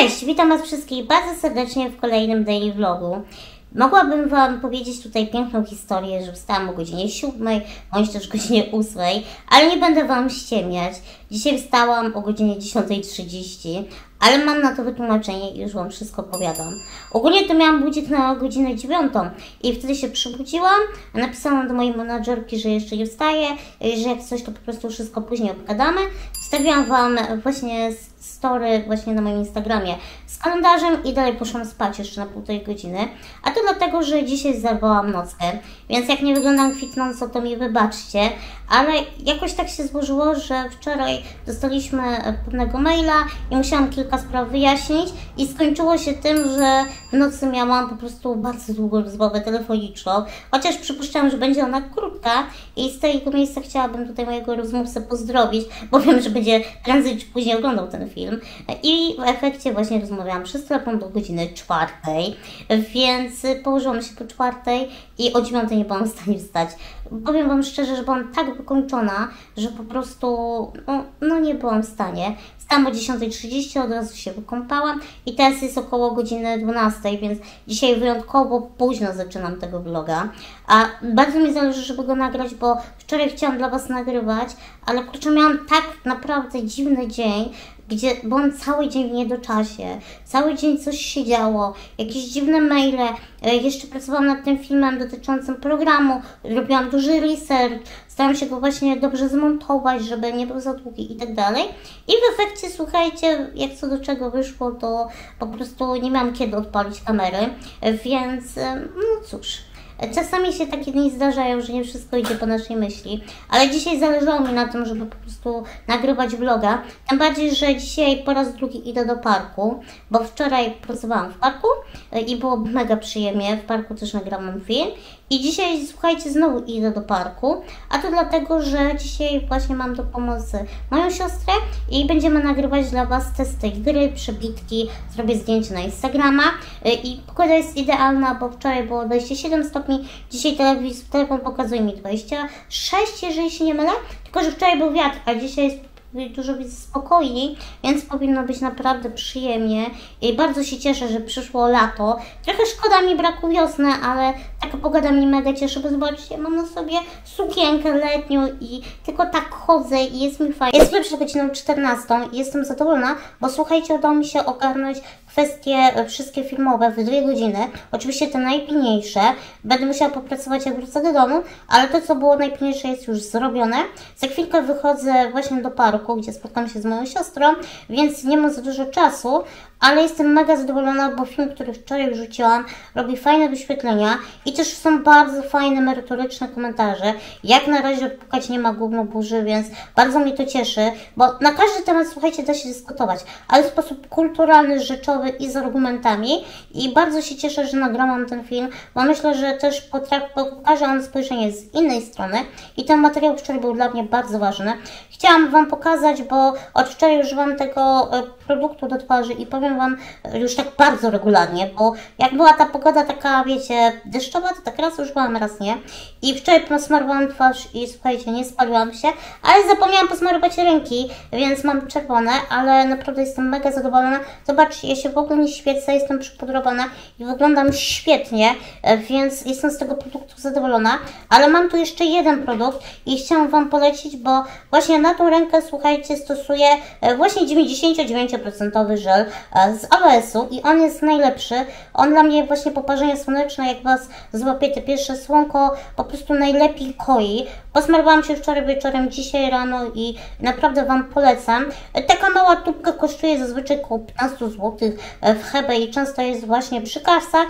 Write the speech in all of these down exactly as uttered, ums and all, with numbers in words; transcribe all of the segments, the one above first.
Cześć, witam Was wszystkich bardzo serdecznie w kolejnym daily vlogu. Mogłabym Wam powiedzieć tutaj piękną historię, że wstałam o godzinie siódmej, bądź też godzinie ósmej, ale nie będę Wam ściemniać. Dzisiaj wstałam o godzinie dziesiątej trzydzieści, ale mam na to wytłumaczenie i już Wam wszystko opowiadam. Ogólnie to miałam budzik na godzinę dziewiątą i wtedy się przybudziłam, napisałam do mojej menadżerki, że jeszcze nie wstaję, że jak coś to po prostu wszystko później obgadamy. Wstawiłam Wam właśnie story właśnie na moim Instagramie z kalendarzem i dalej poszłam spać jeszcze na półtorej godziny. A to dlatego, że dzisiaj zerwałam nockę, więc jak nie wyglądam kwitnąco, to mi wybaczcie, ale jakoś tak się złożyło, że wczoraj dostaliśmy pewnego maila i musiałam kilka spraw wyjaśnić i skończyło się tym, że w nocy miałam po prostu bardzo długą rozmowę telefoniczną, chociaż przypuszczałam, że będzie ona krótka i z tego miejsca chciałabym tutaj mojego rozmówcę pozdrowić, bo wiem, że będzie prędzej czy później oglądał ten film i w efekcie właśnie rozmawiałam przez telefon do godziny czwartej, więc położyłam się po czwartej i o dziewiątej nie byłam w stanie wstać. Powiem Wam szczerze, że byłam tak wykończona, że po prostu no, no nie byłam w stanie. Wstałam o dziesiątej trzydzieści, od razu się wykąpałam i teraz jest około godziny dwunastej, więc dzisiaj wyjątkowo późno zaczynam tego vloga. A bardzo mi zależy, żeby go nagrać, bo wczoraj chciałam dla Was nagrywać, ale kurczę, miałam tak naprawdę dziwny dzień, gdzie byłam cały dzień w niedoczasie, cały dzień coś się działo, jakieś dziwne maile, jeszcze pracowałam nad tym filmem dotyczącym programu, robiłam duży research, starałam się go właśnie dobrze zmontować, żeby nie był za długi i tak dalej. I w efekcie, słuchajcie, jak co do czego wyszło, to po prostu nie miałam kiedy odpalić kamery, więc no cóż. Czasami się takie dni zdarzają, że nie wszystko idzie po naszej myśli, ale dzisiaj zależało mi na tym, żeby po prostu nagrywać vloga. Tym bardziej, że dzisiaj po raz drugi idę do parku, bo wczoraj pracowałam w parku i było mega przyjemnie. W parku też nagrałam film. I dzisiaj, słuchajcie, znowu idę do parku, a to dlatego, że dzisiaj właśnie mam do pomocy moją siostrę i będziemy nagrywać dla Was testy gry, przebitki, zrobię zdjęcie na Instagrama i pogoda jest idealna, bo wczoraj było dwadzieścia siedem stopni, dzisiaj telewizor, telefon pokazuje mi dwadzieścia sześć, jeżeli się nie mylę, tylko że wczoraj był wiatr, a dzisiaj jest dużo spokojniej, więc powinno być naprawdę przyjemnie i bardzo się cieszę, że przyszło lato. Trochę szkoda mi braku wiosny, ale taka pogoda mnie mega cieszy, bo zobaczcie, mam na sobie sukienkę letnią i tylko tak chodzę i jest mi fajnie. Jest przed godziną czternastą i jestem zadowolona, bo słuchajcie, udało mi się ogarnąć kwestie wszystkie filmowe w dwie godziny, oczywiście te najpilniejsze. Będę musiała popracować, jak wrócę do domu, ale to, co było najpilniejsze, jest już zrobione. Za chwilkę wychodzę właśnie do parku, gdzie spotkam się z moją siostrą, więc nie mam za dużo czasu, ale jestem mega zadowolona, bo film, który wczoraj wrzuciłam, robi fajne wyświetlenia i też są bardzo fajne, merytoryczne komentarze. Jak na razie odpukać nie ma gówno burzy, więc bardzo mnie to cieszy, bo na każdy temat, słuchajcie, da się dyskutować, ale w sposób kulturalny, rzeczowy i z argumentami i bardzo się cieszę, że nagrałam ten film, bo myślę, że też pokaże on spojrzenie z innej strony i ten materiał wczoraj był dla mnie bardzo ważny. Chciałam Wam pokazać, bo od wczoraj używam tego produktu do twarzy i powiem Wam już tak bardzo regularnie, bo jak była ta pogoda taka, wiecie, deszczowa, to tak raz używałam, raz nie. I wczoraj posmarowałam twarz i słuchajcie, nie spaliłam się, ale zapomniałam posmarować ręki, więc mam czerwone, ale naprawdę jestem mega zadowolona. Zobaczcie, ja się w ogóle nie świecę, jestem przypudrowana i wyglądam świetnie, więc jestem z tego produktu zadowolona. Ale mam tu jeszcze jeden produkt i chciałam Wam polecić, bo właśnie na tą rękę, słuchajcie, stosuję właśnie dziewięćdziesiąt dziewięć procent żel z A W S-u i on jest najlepszy. On dla mnie właśnie po parzeniu słoneczne, jak Was złapie te pierwsze słonko, po prostu najlepiej koi. Posmarowałam się wczoraj wieczorem, dzisiaj rano i naprawdę Wam polecam. Taka mała tubka kosztuje zazwyczaj około piętnaście złotych w Hebe i często jest właśnie przy kasach.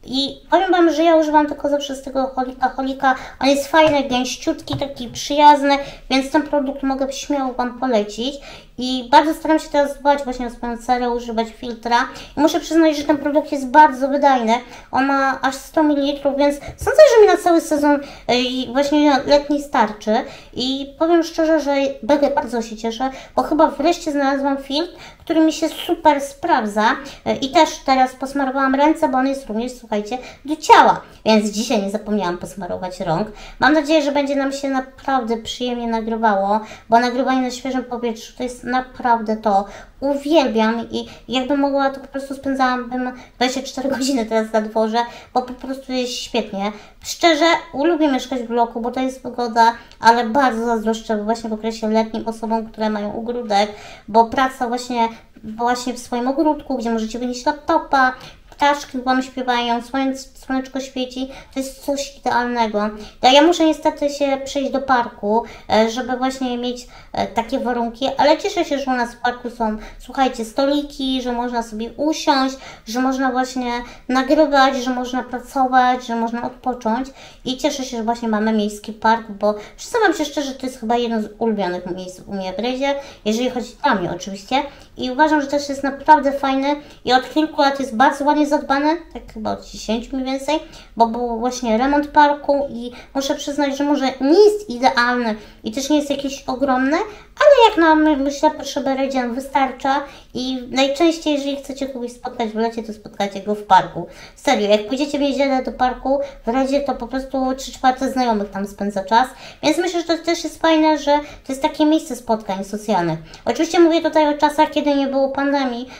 I powiem Wam, że ja używam tylko zawsze z tego Holika Holika. On jest fajny, gęściutki, taki przyjazny, więc ten produkt mogę śmiało Wam polecić. I bardzo staram się teraz dbać właśnie o swoją cerę, używać filtra. I muszę przyznać, że ten produkt jest bardzo wydajny. On ma aż sto mililitrów, więc sądzę, że mi na cały sezon właśnie letni starczy. I powiem szczerze, że bardzo się cieszę, bo chyba wreszcie znalazłam filtr, który mi się super sprawdza. I też teraz posmarowałam ręce, bo on jest również, słuchajcie, do ciała. Więc dzisiaj nie zapomniałam posmarować rąk. Mam nadzieję, że będzie nam się naprawdę przyjemnie nagrywało, bo nagrywanie na świeżym powietrzu to jest naprawdę to uwielbiam i jakbym mogła, to po prostu spędzałabym dwadzieścia cztery godziny teraz na dworze, bo po prostu jest świetnie. Szczerze, lubię mieszkać w bloku, bo to jest wygoda, ale bardzo zazdroszczę właśnie w okresie letnim osobom, które mają ogródek, bo praca właśnie, właśnie w swoim ogródku, gdzie możecie wynieść laptopa, ptaszki wam śpiewają, słoneczko świeci, to jest coś idealnego. Ja muszę niestety się przejść do parku, żeby właśnie mieć takie warunki, ale cieszę się, że u nas w parku są, słuchajcie, stoliki, że można sobie usiąść, że można właśnie nagrywać, że można pracować, że można odpocząć i cieszę się, że właśnie mamy miejski park, bo przyznam się szczerze, to jest chyba jedno z ulubionych miejsc u mnie w Brydzie, jeżeli chodzi o mnie oczywiście i uważam, że też jest naprawdę fajny i od kilku lat jest bardzo ładnie zadbany, tak chyba od dziesięciu mniej więcej, bo był właśnie remont parku i muszę przyznać, że może nie jest idealny i też nie jest jakiś ogromny, ale jak na myślę potrzeby Rydzian wystarcza i najczęściej, jeżeli chcecie kogoś spotkać w lecie, to spotkacie go w parku. Serio, jak pójdziecie w niedzielę do parku w Rydzie, to po prostu trzy czwarte znajomych tam spędza czas, więc myślę, że to też jest fajne, że to jest takie miejsce spotkań socjalnych. Oczywiście mówię tutaj o czasach, kiedy nie było pandemii.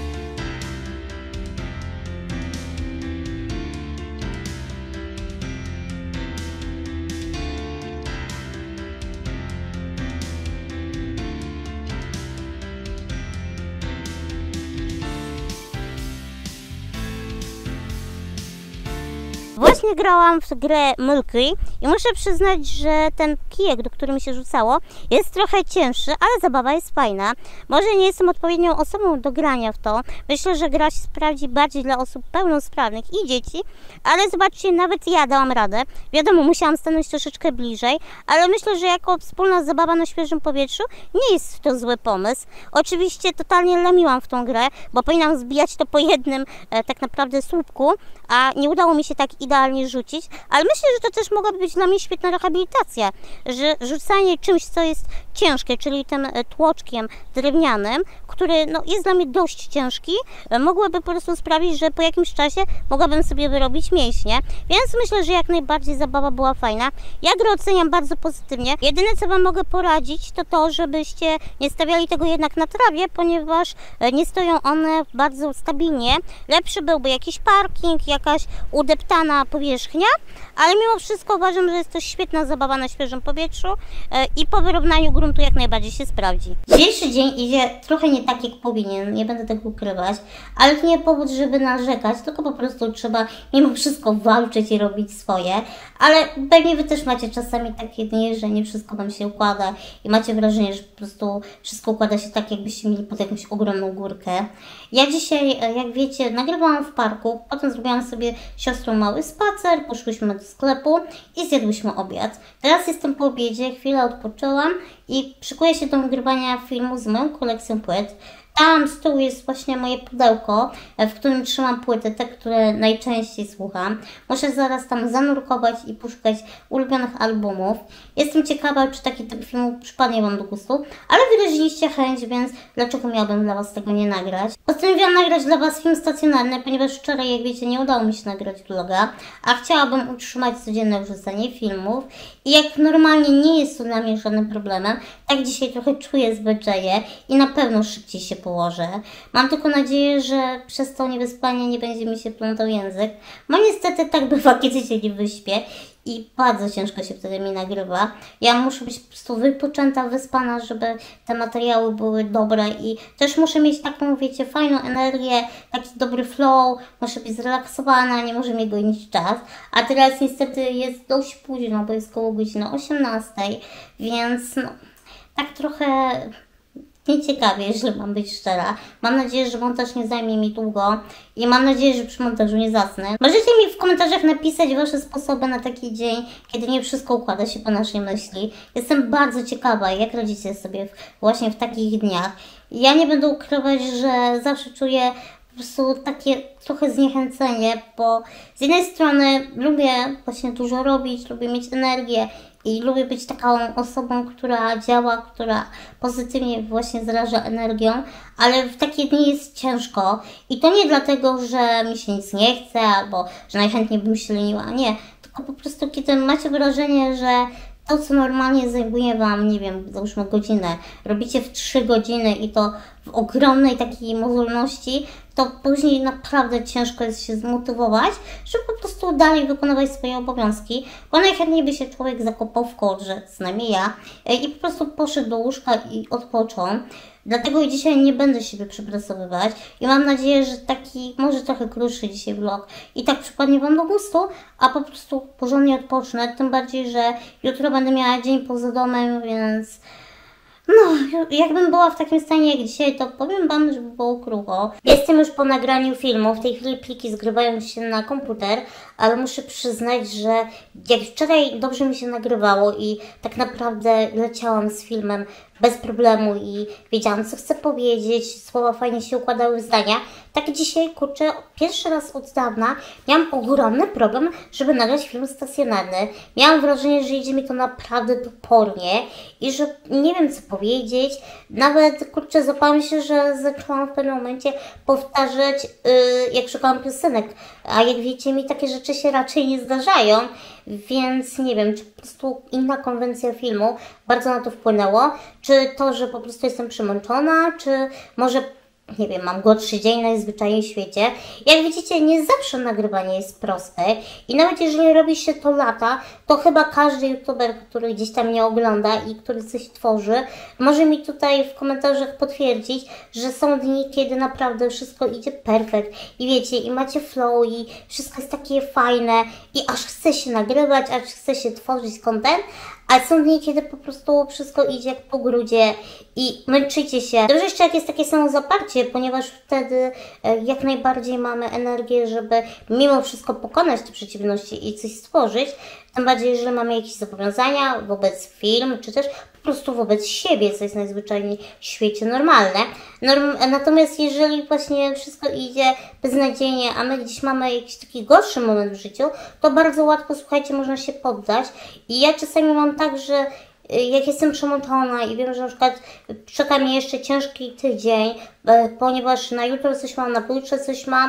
Właśnie grałam w grę Milky i muszę przyznać, że ten kijek, do którego mi się rzucało, jest trochę cięższy, ale zabawa jest fajna. Może nie jestem odpowiednią osobą do grania w to. Myślę, że gra się sprawdzi bardziej dla osób pełnosprawnych i dzieci, ale zobaczcie, nawet ja dałam radę. Wiadomo, musiałam stanąć troszeczkę bliżej, ale myślę, że jako wspólna zabawa na świeżym powietrzu nie jest to zły pomysł. Oczywiście totalnie lamiłam w tą grę, bo powinnam zbijać to po jednym e, tak naprawdę słupku, a nie udało mi się tak idealnie rzucić, ale myślę, że to też mogłaby być dla mnie świetna rehabilitacja, że rzucanie czymś, co jest ciężkie, czyli tym tłoczkiem drewnianym, który no, jest dla mnie dość ciężki, mogłoby po prostu sprawić, że po jakimś czasie mogłabym sobie wyrobić mięśnie, więc myślę, że jak najbardziej zabawa była fajna. Ja grę oceniam bardzo pozytywnie. Jedyne, co wam mogę poradzić, to to, żebyście nie stawiali tego jednak na trawie, ponieważ nie stoją one bardzo stabilnie. Lepszy byłby jakiś parking, jakaś udeptana powierzchnia, ale mimo wszystko uważam, że jest to świetna zabawa na świeżym powietrzu i po wyrównaniu gruntu jak najbardziej się sprawdzi. Dzisiejszy dzień idzie trochę nie tak jak powinien, nie będę tego ukrywać, ale to nie powód, żeby narzekać, tylko po prostu trzeba mimo wszystko walczyć i robić swoje, ale pewnie wy też macie czasami takie dni, że nie wszystko wam się układa i macie wrażenie, że po prostu wszystko układa się tak, jakbyście mieli pod jakąś ogromną górkę. Ja dzisiaj, jak wiecie, nagrywałam w parku, potem zrobiłam sobie siostrą mały spacer, poszłyśmy do sklepu i zjadłyśmy obiad. Teraz jestem po obiedzie, chwilę odpoczęłam i szykuję się do nagrywania filmu z moją kolekcją płyt. Tam z tyłu jest właśnie moje pudełko, w którym trzymam płyty, te, które najczęściej słucham. Muszę zaraz tam zanurkować i poszukać ulubionych albumów. Jestem ciekawa, czy taki typ filmu przypadnie wam do gustu, ale wyraziliście chęć, więc dlaczego miałabym dla was tego nie nagrać? Postanowiłam nagrać dla was film stacjonarny, ponieważ wczoraj, jak wiecie, nie udało mi się nagrać vloga, a chciałabym utrzymać codzienne wrzucanie filmów. I jak normalnie nie jest to dla mnie żadnym problemem, tak dzisiaj trochę czuję zwyczaje i na pewno szybciej się położę. Mam tylko nadzieję, że przez to niewyspanie nie będzie mi się plątał język. Bo niestety tak bywa, kiedy się nie wyśpię i bardzo ciężko się wtedy mi nagrywa. Ja muszę być po prostu wypoczęta, wyspana, żeby te materiały były dobre i też muszę mieć taką, wiecie, fajną energię, taki dobry flow, muszę być zrelaksowana, nie może mnie gonić czas. A teraz niestety jest dość późno, bo jest koło godziny osiemnastej, więc no, tak trochę nieciekawie, jeżeli mam być szczera. Mam nadzieję, że montaż nie zajmie mi długo i mam nadzieję, że przy montażu nie zasnę. Możecie mi w komentarzach napisać wasze sposoby na taki dzień, kiedy nie wszystko układa się po naszej myśli. Jestem bardzo ciekawa, jak radzicie sobie w, właśnie w takich dniach. Ja nie będę ukrywać, że zawsze czuję po prostu takie trochę zniechęcenie, bo z jednej strony lubię właśnie dużo robić, lubię mieć energię i lubię być taką osobą, która działa, która pozytywnie właśnie zaraża energią, ale w takie dni jest ciężko i to nie dlatego, że mi się nic nie chce albo że najchętniej bym się leniła, nie, tylko po prostu kiedy macie wrażenie, że to, co normalnie zajmuje Wam, nie wiem, załóżmy godzinę, robicie w trzy godziny i to w ogromnej takiej mozolności, to później naprawdę ciężko jest się zmotywować, żeby po prostu dalej wykonywać swoje obowiązki, bo najchętniej by się człowiek zakopał w kołdrze, przynajmniej ja, i po prostu poszedł do łóżka i odpoczął. Dlatego dzisiaj nie będę siebie przepracowywać i mam nadzieję, że taki może trochę krótszy dzisiaj vlog i tak przypadnie Wam do gustu, a po prostu porządnie odpocznę, tym bardziej, że jutro będę miała dzień poza domem, więc no, jakbym była w takim stanie jak dzisiaj, to powiem Wam, żeby było krucho. Jestem już po nagraniu filmu, w tej chwili pliki zgrywają się na komputer, ale muszę przyznać, że jak wczoraj dobrze mi się nagrywało i tak naprawdę leciałam z filmem bez problemu i wiedziałam, co chcę powiedzieć, słowa fajnie się układały w zdania, tak dzisiaj, kurczę, pierwszy raz od dawna miałam ogromny problem, żeby nagrać film stacjonarny. Miałam wrażenie, że idzie mi to naprawdę topornie i że nie wiem, co powiedzieć. Nawet, kurczę, złapałam się, że zaczęłam w pewnym momencie powtarzać, yy, jak szukałam piosenek, a jak wiecie, mi takie rzeczy się raczej nie zdarzają, więc nie wiem, czy po prostu inna konwencja filmu bardzo na to wpłynęło, czy to, że po prostu jestem przemęczona, czy może, nie wiem, mam gorszy dzień najzwyczajniej w świecie. Jak widzicie, nie zawsze nagrywanie jest proste i nawet jeżeli robi się to lata, to chyba każdy youtuber, który gdzieś tam mnie ogląda i który coś tworzy, może mi tutaj w komentarzach potwierdzić, że są dni, kiedy naprawdę wszystko idzie perfekt i wiecie, i macie flow i wszystko jest takie fajne i aż chce się nagrywać, aż chce się tworzyć content, a są dni, kiedy po prostu wszystko idzie jak po grudzie i męczycie się. Dobrze jeszcze jak jest takie samo zaparcie, ponieważ wtedy e, jak najbardziej mamy energię, żeby mimo wszystko pokonać te przeciwności i coś stworzyć. Tym bardziej, jeżeli mamy jakieś zobowiązania wobec film, czy też po prostu wobec siebie, co jest najzwyczajniej w świecie normalne. Norm Natomiast jeżeli właśnie wszystko idzie beznadziejnie, a my gdzieś mamy jakiś taki gorszy moment w życiu, to bardzo łatwo, słuchajcie, można się poddać. I ja czasami mam tak, że jak jestem przemęczona i wiem, że na przykład czeka mnie jeszcze ciężki tydzień, ponieważ na jutro coś mam, na pojutrze coś mam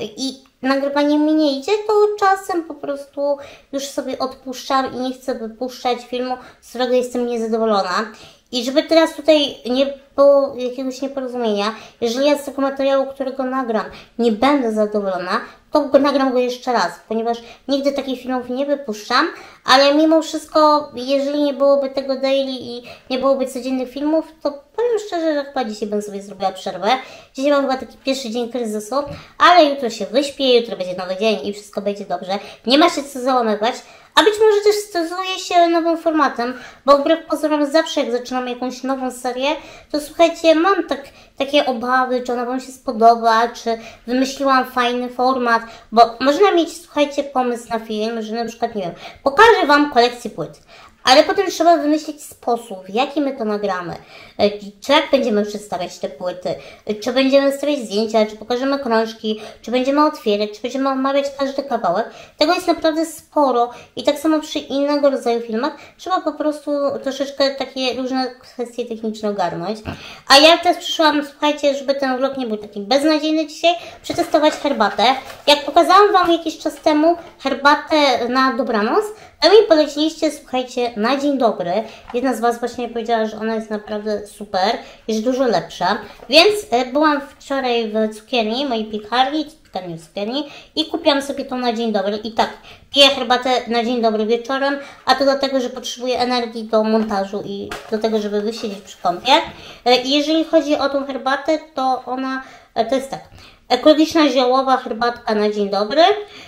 i nagrywanie mi nie idzie, to czasem po prostu już sobie odpuszczam i nie chcę wypuszczać filmu, z którego jestem niezadowolona. I żeby teraz tutaj nie było jakiegoś nieporozumienia, jeżeli ja z tego materiału, którego nagram, nie będę zadowolona, to go nagram go jeszcze raz, ponieważ nigdy takich filmów nie wypuszczam, ale mimo wszystko, jeżeli nie byłoby tego daily i nie byłoby codziennych filmów, to powiem szczerze, że chyba dzisiaj bym sobie zrobiła przerwę. Dzisiaj mam chyba taki pierwszy dzień kryzysu, ale jutro się wyśpię, jutro będzie nowy dzień i wszystko będzie dobrze. Nie ma się co załamywać. A być może też stosuje się nowym formatem, bo wbrew pozorom zawsze jak zaczynam jakąś nową serię, to słuchajcie, mam tak, takie obawy, czy ona Wam się spodoba, czy wymyśliłam fajny format, bo można mieć, słuchajcie, pomysł na film, że na przykład, nie wiem, pokażę Wam kolekcję płyt, ale potem trzeba wymyślić sposób, w jaki my to nagramy. Czy jak będziemy przedstawiać te płyty, czy będziemy stawiać zdjęcia, czy pokażemy krążki, czy będziemy otwierać, czy będziemy omawiać każdy kawałek. Tego jest naprawdę sporo i tak samo przy innego rodzaju filmach trzeba po prostu troszeczkę takie różne kwestie techniczne ogarnąć. A ja teraz przyszłam, słuchajcie, żeby ten vlog nie był taki beznadziejny dzisiaj, przetestować herbatę. Jak pokazałam Wam jakiś czas temu herbatę na dobranoc, to mi poleciliście, słuchajcie, na dzień dobry. Jedna z Was właśnie powiedziała, że ona jest naprawdę super, jest dużo lepsza. Więc e, byłam wczoraj w cukierni, mojej piekarni, cukierni, cukierni i kupiłam sobie tą na dzień dobry. I tak, piję herbatę na dzień dobry wieczorem, a to dlatego, że potrzebuję energii do montażu i do tego, żeby wysiedzieć przy kąpie. E, I jeżeli chodzi o tą herbatę, to ona, e, to jest tak, ekologiczna ziołowa herbatka na dzień dobry.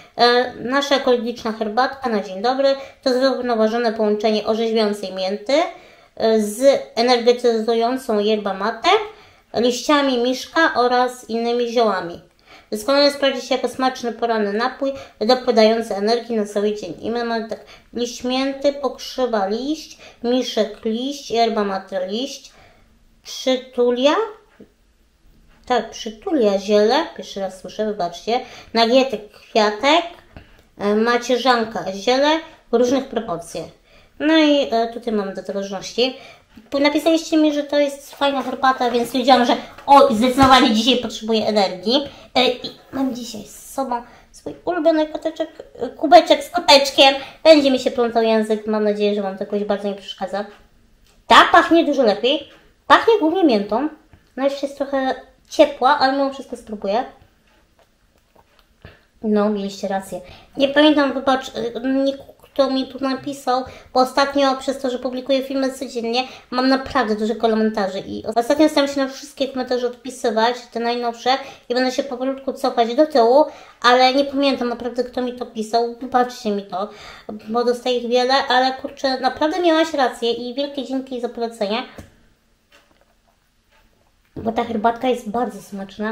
E, nasza ekologiczna herbatka na dzień dobry to zrównoważone połączenie orzeźwiającej mięty e, z energetyzującą yerba mate, liściami miszka oraz innymi ziołami. Doskonale sprawdzi się jako smaczny poranny napój dopływający energii na cały dzień. I my mamy tak, liść mięty, pokrzywa liść, miszek liść, yerba mate liść, przytulia, tak, przytulia ziele, pierwszy raz słyszę, wybaczcie, nagietek kwiatek, macierzanka ziele w różnych proporcjach. No i e, tutaj mamy do zależności. Napisaliście mi, że to jest fajna herbata, więc stwierdziłam, że o, zdecydowanie dzisiaj potrzebuję energii. E, I mam dzisiaj z sobą swój ulubiony koteczek, kubeczek z koteczkiem. Będzie mi się plątał język, mam nadzieję, że Wam to jakoś bardzo nie przeszkadza. Ta pachnie dużo lepiej, pachnie głównie miętą, no jeszcze jest trochę ciepła, ale mimo wszystko spróbuję. No, mieliście rację. Nie pamiętam, wybacz, nie, kto mi tu napisał, bo ostatnio przez to, że publikuję filmy codziennie, mam naprawdę dużo komentarzy i ostatnio staram się na wszystkie komentarze odpisywać, te najnowsze, i będę się powolutku cofać do tyłu, ale nie pamiętam naprawdę, kto mi to pisał. Wybaczcie mi to, bo dostaję ich wiele, ale kurczę, naprawdę miałaś rację i wielkie dzięki za polecenie, bo ta herbatka jest bardzo smaczna.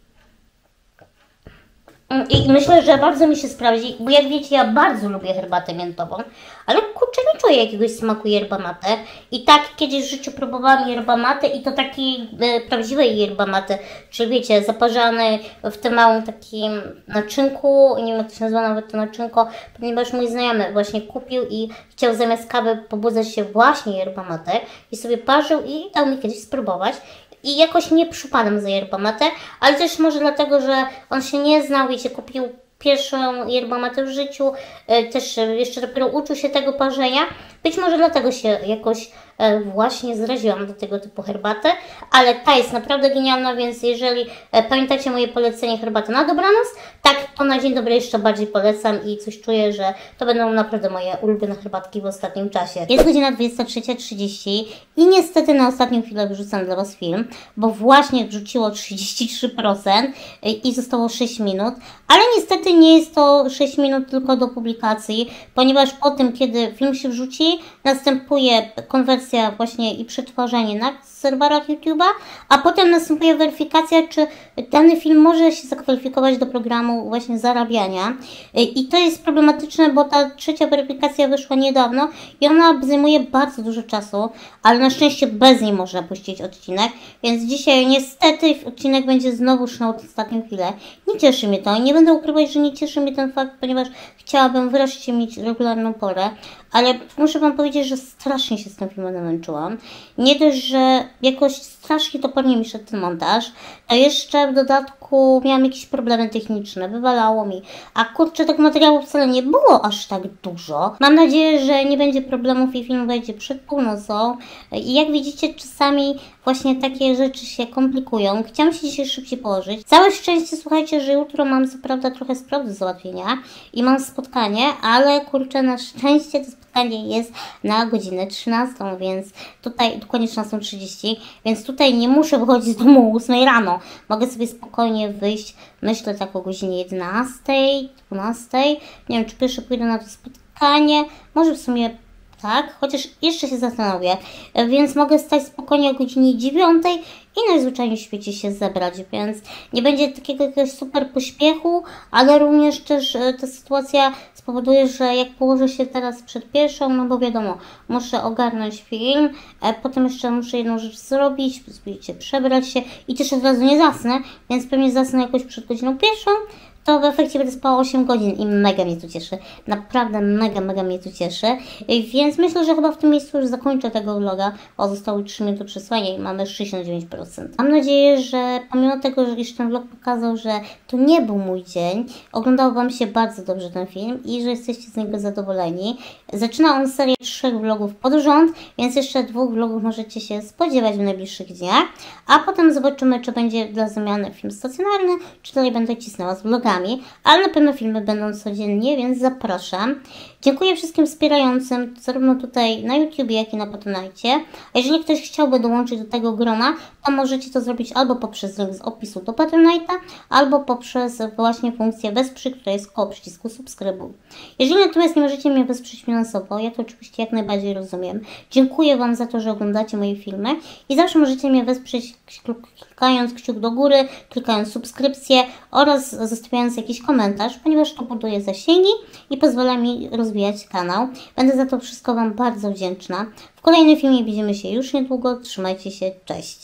I myślę, że bardzo mi się sprawdzi, bo jak wiecie, ja bardzo lubię herbatę miętową, ale kurczę, nie czuję jakiegoś smaku yerba mate. I tak kiedyś w życiu próbowałam yerba mate i to takiej e, prawdziwej yerba mate, czyli wiecie, zaparzany w tym małym takim naczynku, nie wiem jak to się nazywa nawet to naczynko, ponieważ mój znajomy właśnie kupił i chciał zamiast kawy pobudzać się właśnie yerba mate i sobie parzył i dał mi kiedyś spróbować. I jakoś nie przypadam za yerba mate, ale też może dlatego, że on się nie znał, wiecie, kupił pierwszą yerba mate w życiu, też jeszcze dopiero uczył się tego parzenia. Być może dlatego się jakoś właśnie zraziłam do tego typu herbaty, ale ta jest naprawdę genialna, więc jeżeli pamiętacie moje polecenie herbaty na dobranoc, tak to na dzień dobry jeszcze bardziej polecam i coś czuję, że to będą naprawdę moje ulubione herbatki w ostatnim czasie. Jest godzina dwudziesta trzecia trzydzieści i niestety na ostatnią chwilę wyrzucam dla Was film, bo właśnie wrzuciło trzydzieści trzy procent i zostało sześć minut, ale niestety nie jest to sześć minut tylko do publikacji, ponieważ po tym, kiedy film się wrzuci, następuje konwersja właśnie i przetwarzanie na serwerach YouTube'a, a potem następuje weryfikacja, czy dany film może się zakwalifikować do programu właśnie zarabiania. I to jest problematyczne, bo ta trzecia weryfikacja wyszła niedawno i ona zajmuje bardzo dużo czasu, ale na szczęście bez niej można puścić odcinek, więc dzisiaj niestety odcinek będzie znowu na ostatnią chwilę. Nie cieszy mnie to i nie będę ukrywać, że nie cieszy mnie ten fakt, ponieważ chciałabym wreszcie mieć regularną porę, ale muszę Wam powiedzieć, że strasznie się z tym filmem namęczyłam. Nie dość, że jakoś strasznie topornie mi szedł ten montaż, a jeszcze w dodatku miałam jakieś problemy techniczne, wywalało mi, a kurczę, tak materiału wcale nie było aż tak dużo. Mam nadzieję, że nie będzie problemów i film wejdzie przed północą i jak widzicie, czasami właśnie takie rzeczy się komplikują. Chciałam się dzisiaj szybciej położyć. Całe szczęście, słuchajcie, że jutro mam co prawda trochę spraw do załatwienia i mam spotkanie, ale kurczę, na szczęście to spotkanie jest na godzinę trzynastą, więc tutaj, dokładnie trzynastą trzydzieści, więc tutaj nie muszę wychodzić z domu o ósmej rano. Mogę sobie spokojnie wyjść, myślę tak o godzinie jedenastej, dwunastej. Nie wiem, czy pierwsze pójdę na to spotkanie, może w sumie tak, chociaż jeszcze się zastanowię, więc mogę stać spokojnie o godzinie dziewiątej i najzwyczajniej w świecie się zebrać, więc nie będzie takiego jakiegoś super pośpiechu, ale również też ta sytuacja spowoduje, że jak położę się teraz przed pierwszą, no bo wiadomo, muszę ogarnąć film, potem jeszcze muszę jedną rzecz zrobić, pozwolicie przebrać się i też od razu nie zasnę, więc pewnie zasnę jakoś przed godziną pierwszą, to w efekcie będę spała osiem godzin i mega mnie to cieszy. Naprawdę mega, mega mnie to cieszy. Więc myślę, że chyba w tym miejscu już zakończę tego vloga. O, zostały trzy minuty przesłania i mamy sześćdziesiąt dziewięć procent. Mam nadzieję, że pomimo tego, że już ten vlog pokazał, że to nie był mój dzień, oglądał Wam się bardzo dobrze ten film i że jesteście z niego zadowoleni. Zaczyna on serię trzech vlogów pod rząd, więc jeszcze dwóch vlogów możecie się spodziewać w najbliższych dniach. A potem zobaczymy, czy będzie dla zamiany film stacjonarny, czy dalej będę cisnęła z vlogami. Ale na pewno filmy będą codziennie, więc zapraszam. Dziękuję wszystkim wspierającym, zarówno tutaj na YouTubie, jak i na Patronite. A jeżeli ktoś chciałby dołączyć do tego grona, to możecie to zrobić albo poprzez link z opisu do Patronite'a, albo poprzez właśnie funkcję wesprzyj, która jest koło przycisku subskrybuj. Jeżeli natomiast nie możecie mnie wesprzeć finansowo, ja to oczywiście jak najbardziej rozumiem. Dziękuję Wam za to, że oglądacie moje filmy i zawsze możecie mnie wesprzeć klikając kciuk do góry, klikając subskrypcję oraz zostawiając jakiś komentarz, ponieważ to buduje zasięgi i pozwala mi rozwijać kanał. Będę za to wszystko Wam bardzo wdzięczna. W kolejnym filmie widzimy się już niedługo. Trzymajcie się, cześć!